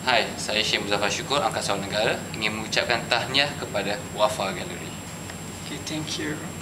Hai, saya Syekh Muzaffar Syukur, Angkasa Negara, ingin mengucapkan tahniah kepada Wafa Gallery. Okay, thank you.